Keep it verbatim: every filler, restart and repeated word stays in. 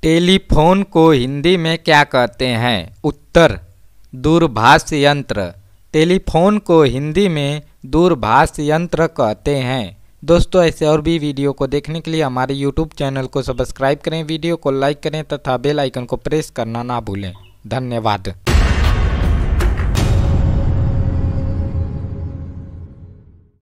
Telephone को हिंदी में क्या कहते हैं? उत्तर दूरभाष यंत्र। टेलीफोन को हिंदी में दूरभाष यंत्र कहते हैं। दोस्तों, ऐसे और भी वीडियो को देखने के लिए हमारे यूट्यूब चैनल को सब्सक्राइब करें, वीडियो को लाइक करें तथा बेल आइकन को प्रेस करना ना भूलें। धन्यवाद।